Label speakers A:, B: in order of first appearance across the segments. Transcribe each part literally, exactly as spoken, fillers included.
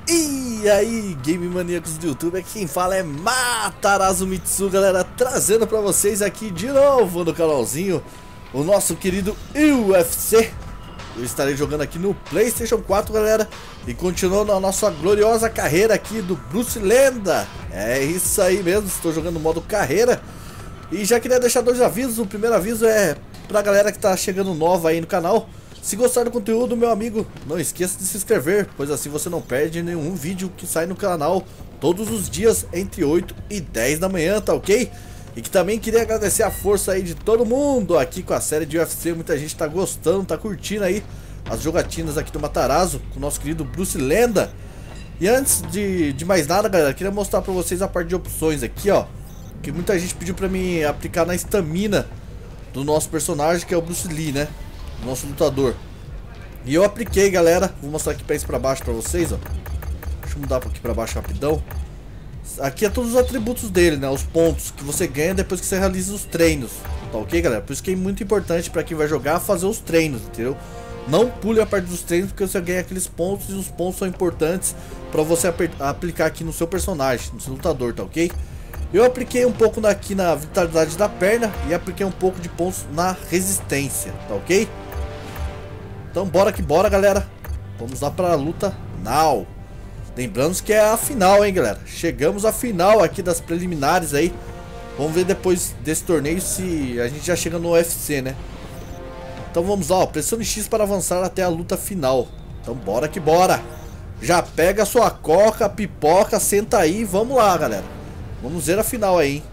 A: E aí, game maníacos do YouTube, aqui quem fala é Matarazzo Mitsu, galera, trazendo pra vocês aqui de novo no canalzinho o nosso querido U F C. Eu estarei jogando aqui no PlayStation quatro, galera, e continuando a nossa gloriosa carreira aqui do Bruce Lenda. É isso aí mesmo, estou jogando no modo carreira. E já queria deixar dois avisos. O primeiro aviso é pra galera que tá chegando nova aí no canal. Se gostar do conteúdo, meu amigo, não esqueça de se inscrever, pois assim você não perde nenhum vídeo que sai no canal todos os dias entre oito e dez da manhã, tá ok? E que também queria agradecer a força aí de todo mundo aqui com a série de U F C. Muita gente tá gostando, tá curtindo aí as jogatinas aqui do Matarazzo com o nosso querido Bruce Lenda. E antes de, de mais nada, galera, queria mostrar pra vocês a parte de opções aqui, ó, que muita gente pediu pra mim aplicar na estamina do nosso personagem, que é o Bruce Lee, né? Nosso lutador. E eu apliquei, galera. Vou mostrar aqui pra isso pra baixo pra vocês, ó. Deixa eu mudar aqui pra baixo rapidão. Aqui é todos os atributos dele, né? Os pontos que você ganha depois que você realiza os treinos. Tá ok, galera? Por isso que é muito importante pra quem vai jogar fazer os treinos, entendeu? Não pule a parte dos treinos, porque você ganha aqueles pontos e os pontos são importantes pra você aplicar aqui no seu personagem, no seu lutador, tá ok? Eu apliquei um pouco aqui na vitalidade da perna e apliquei um pouco de pontos na resistência, tá ok? Então bora que bora, galera. Vamos lá para a luta now. Lembrando que é a final, hein, galera. Chegamos à final aqui das preliminares aí. Vamos ver depois desse torneio se a gente já chega no U F C, né? Então vamos lá, ó. Pressione X para avançar até a luta final. Então bora que bora. Já pega a sua coca, pipoca, senta aí e vamos lá, galera. Vamos ver a final aí, hein?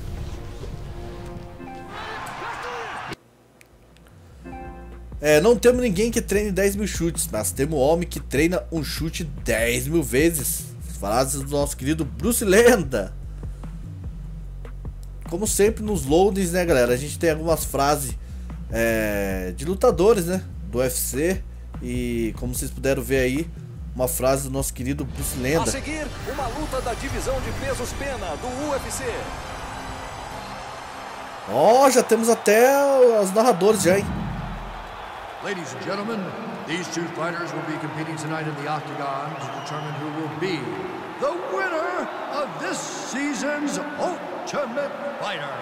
A: É, não temos ninguém que treine dez mil chutes, mas temos um homem que treina um chute dez mil vezes. Frases do nosso querido Bruce Lenda. Como sempre nos loadings, né, galera? A gente tem algumas frases é, de lutadores, né, do U F C. E como vocês puderam ver aí, uma frase do nosso querido Bruce Lenda.
B: A seguir, uma luta da divisão de pesos pena do U F C.
A: Ó, oh, já temos até os narradores já, hein?
C: Ladies and gentlemen, these two fighters will be competing tonight in the octagon to determine who will be the winner of this season's Ultimate Fighter.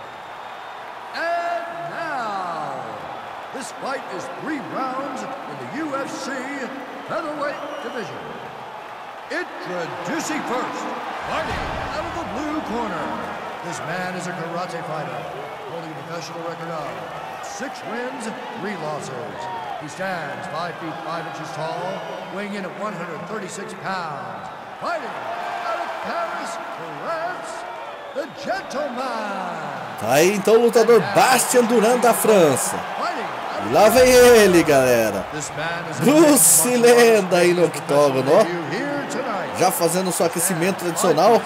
C: And now, this fight is three rounds in the U F C featherweight division. Introducing first, fighting out of the blue corner. This man is a karate fighter, holding a professional record of six wins, three losses. He stands five feet five inches tall, weighing in at one hundred thirty-six pounds. Fighting out of Paris, France, the Gentleman.
A: Tá aí então o lutador Bastien Durand da França. E lá vem ele, galera. Bruce Lenda aí no octógono, ó. Já fazendo o seu aquecimento tradicional.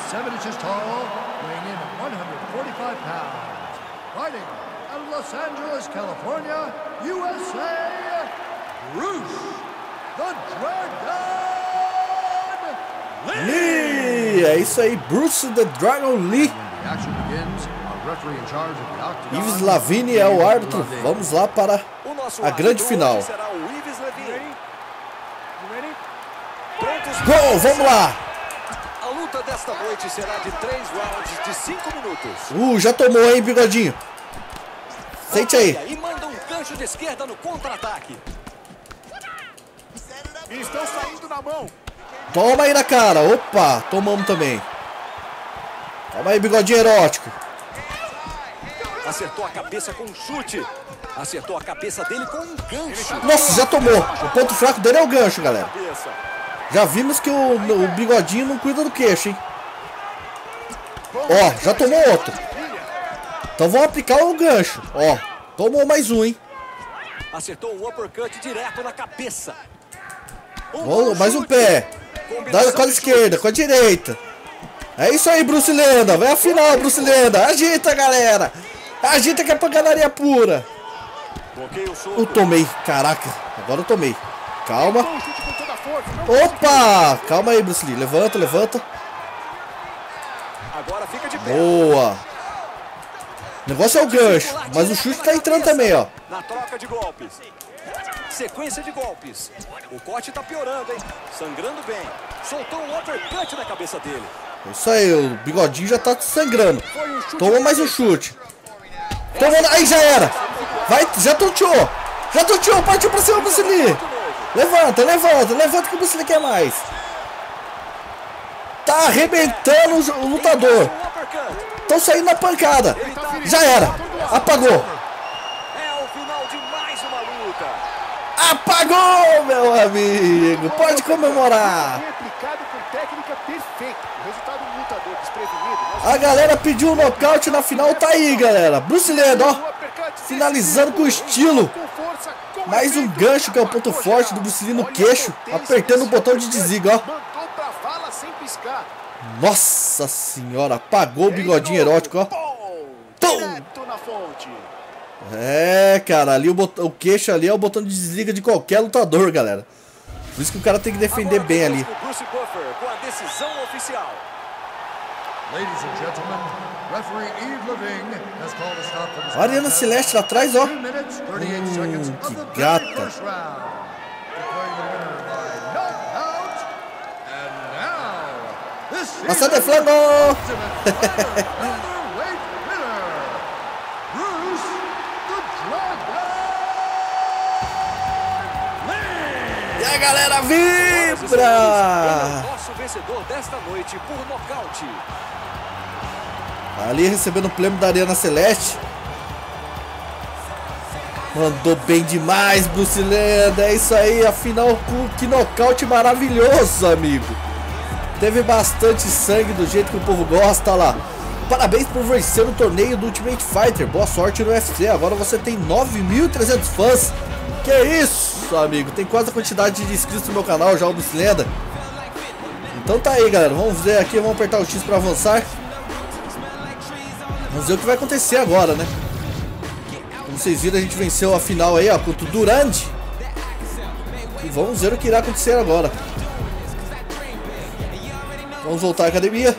C: Los Angeles, California, U S A, Bruce the Dragon
A: Lee. É isso aí, Bruce the Dragon Lee. Yves Lavigne é o árbitro. Vamos lá para a grande final. Gol, vamos lá.
B: A luta desta noite será de três rounds de cinco minutos.
A: Uh, já tomou, hein, bigodinho? Sente aí.
B: E manda um gancho de esquerda no contra-ataque. Estão saindo na mão.
A: Toma aí na cara. Opa, tomamos também. Toma aí, bigodinho erótico.
B: Acertou a cabeça com um chute. Acertou a cabeça dele com um gancho.
A: Nossa, já tomou. O ponto fraco dele é o gancho, galera. Já vimos que o, o bigodinho não cuida do queixo, hein? Ó, já tomou outro. Então vamos aplicar o gancho. Ó, tomou mais um, hein?
B: Acertou o uppercut direto na cabeça.
A: Um oh, mais um pé. Dá com a esquerda, com a direita. É isso aí, Bruce Lenda. Vai a final, Bruce Lenda. Agita, galera. Agita que é pancadaria pura. Eu tomei. Caraca, agora eu tomei. Calma. Opa, calma aí, Bruce Lee. Levanta, levanta.
B: Agora fica de pé.
A: Boa. O negócio é o gancho, mas o chute tá entrando também, ó.
B: Na troca de golpes. Sequência de golpes. O corte tá piorando, hein? Sangrando bem. Soltou um uppercut na cabeça dele.
A: Isso aí, o bigodinho já tá sangrando. Toma mais um chute. Toma, aí já era. Vai, já tonteou. Já tonteou, partiu pra cima, Bruce Lee. Levanta, levanta, levanta que o Bruce Lee quer mais. Tá arrebentando o lutador. Estão saindo na pancada. Já era. Apagou.
B: É o final de mais uma luta.
A: Apagou, meu amigo. Pode comemorar. A galera pediu um nocaute na final. Tá aí, galera. Bruce Lee, ó. Finalizando com estilo. Mais um gancho que é o ponto forte do Bruce Lee no queixo. Apertando o botão de desliga, ó. Nossa senhora, apagou o bigodinho erótico, ó. É, cara, ali o, botão, o queixo ali é o botão de desliga de qualquer lutador, galera. Por isso que o cara tem que defender bem ali. A Ariana Celeste lá atrás, ó. Hum, que gata. Nossa, de flango! E a galera vibra!
B: Nosso vencedor desta noite por nocaute.
A: Ali recebendo o prêmio da Ariana Celeste. Mandou bem demais, Bruce Lee. É isso aí, afinal, que nocaute maravilhoso, amigo. Teve bastante sangue do jeito que o povo gosta lá. Parabéns por vencer o torneio do Ultimate Fighter. Boa sorte no U F C. Agora você tem nove mil e trezentos fãs. Que isso, amigo. Tem quase a quantidade de inscritos no meu canal já, o Bruce Lenda. Então tá aí, galera. Vamos ver aqui. Vamos apertar o X pra avançar. Vamos ver o que vai acontecer agora, né? Como vocês viram, a gente venceu a final aí, ó, contra o Durand. E vamos ver o que irá acontecer agora. Vamos voltar à academia.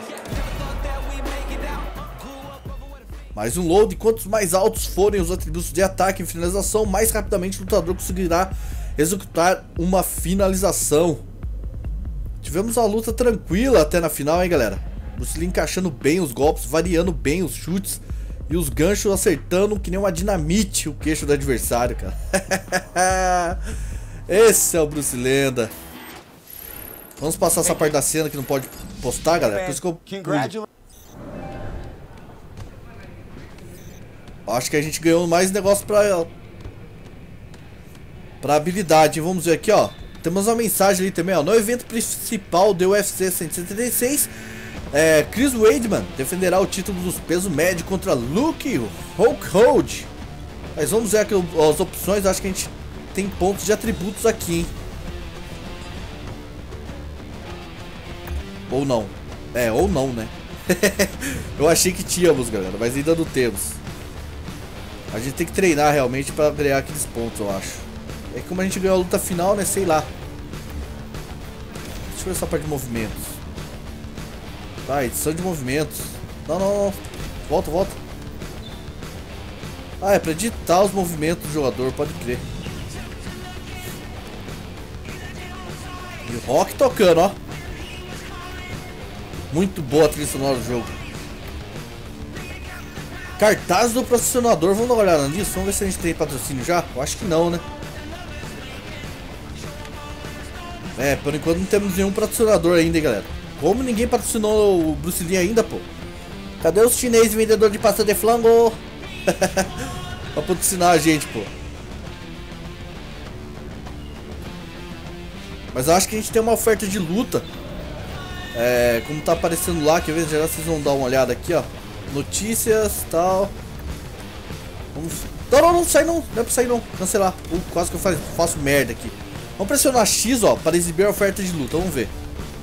A: Mais um load. Quantos mais altos forem os atributos de ataque e finalização, mais rapidamente o lutador conseguirá executar uma finalização. Tivemos uma luta tranquila até na final, hein, galera. Bruce Lee encaixando bem os golpes, variando bem os chutes e os ganchos acertando que nem uma dinamite o queixo do adversário, cara. Esse é o Bruce Lenda. Vamos passar essa parte da cena que não pode postar, galera. Por isso que eu pulo. Acho que a gente ganhou mais negócio pra, pra habilidade. Vamos ver aqui, ó. Temos uma mensagem ali também, ó. No evento principal do U F C cento e setenta e seis, é, Chris Weidman defenderá o título dos pesos médios contra Luke Rockhold. Mas vamos ver aqui as opções. Acho que a gente tem pontos de atributos aqui, hein? Ou não. É, ou não, né? Eu achei que tínhamos, galera, mas ainda não temos. A gente tem que treinar realmente pra ganhar aqueles pontos, eu acho. É que como a gente ganhou a luta final, né? Sei lá. Deixa eu ver essa parte de movimentos. Tá, edição de movimentos. Não, não, não. Volta, volta. Ah, é pra editar os movimentos do jogador, pode crer. E o rock tocando, ó. Muito boa a trilha sonora do jogo. Cartaz do patrocinador, vamos dar uma olhada nisso. Vamos ver se a gente tem patrocínio já. Eu acho que não, né? É, por enquanto não temos nenhum patrocinador ainda, hein, galera. Como ninguém patrocinou o Bruce Lee ainda, pô? Cadê os chineses vendedor de pasta de flango? Pra patrocinar a gente, pô. Mas eu acho que a gente tem uma oferta de luta. É, como tá aparecendo lá, quer ver? Já vocês vão dar uma olhada aqui, ó. Notícias, tal. Vamos... Não, não, não sai não. Não é pra sair não. Cancelar. Uh, quase que eu faço, faço merda aqui. Vamos pressionar X, ó, para exibir a oferta de luta. Vamos ver.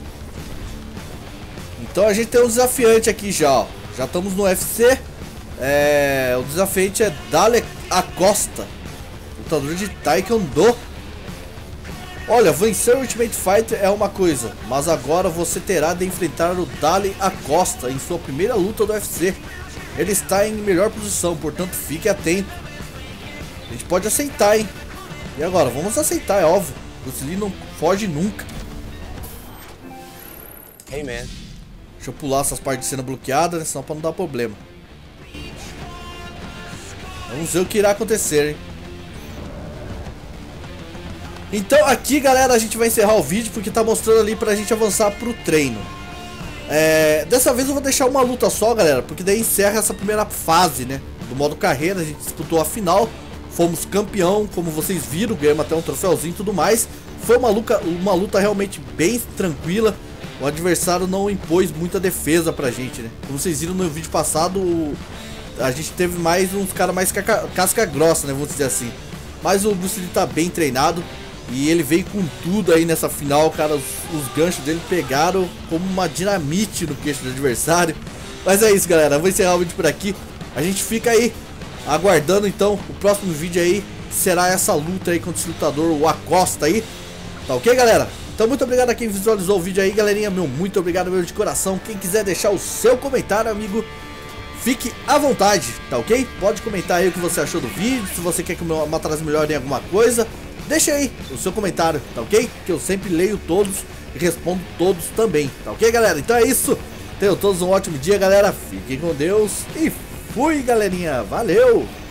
A: Então a gente tem um desafiante aqui já, ó. Já estamos no U F C. É... O desafiante é Dale Acosta, lutador de Taekwondo. Olha, vencer o Ultimate Fighter é uma coisa, mas agora você terá de enfrentar o Dale Acosta em sua primeira luta do U F C. Ele está em melhor posição, portanto fique atento. A gente pode aceitar, hein? E agora? Vamos aceitar, é óbvio. Bruce Lee não foge nunca.
D: Hey, man.
A: Deixa eu pular essas partes de cena bloqueadas, né? Senão pra não dar problema. Vamos ver o que irá acontecer, hein? Então aqui, galera, a gente vai encerrar o vídeo porque tá mostrando ali pra gente avançar pro treino. É, dessa vez eu vou deixar uma luta só, galera, porque daí encerra essa primeira fase, né? Do modo carreira, a gente disputou a final, fomos campeão, como vocês viram, ganhamos até um troféuzinho e tudo mais. Foi uma luta, uma luta realmente bem tranquila. O adversário não impôs muita defesa pra gente, né? Como vocês viram no vídeo passado, a gente teve mais uns caras mais caca, casca grossa, né? Vamos dizer assim. Mas o Bruce Lee tá bem treinado e ele veio com tudo aí nessa final, cara. Os, os ganchos dele pegaram como uma dinamite no queixo do adversário. Mas é isso, galera. Eu vou encerrar o vídeo por aqui. A gente fica aí aguardando, então, o próximo vídeo aí será essa luta aí contra esse lutador, o Acosta aí. Tá ok, galera? Então muito obrigado a quem visualizou o vídeo aí, galerinha. Meu, muito obrigado meu de coração. Quem quiser deixar o seu comentário, amigo, fique à vontade, tá ok? Pode comentar aí o que você achou do vídeo. Se você quer que o Matarazzo melhore em alguma coisa, deixa aí o seu comentário, tá ok? Que eu sempre leio todos e respondo todos também, tá ok, galera? Então é isso. Tenham todos um ótimo dia, galera. Fiquem com Deus e fui, galerinha. Valeu!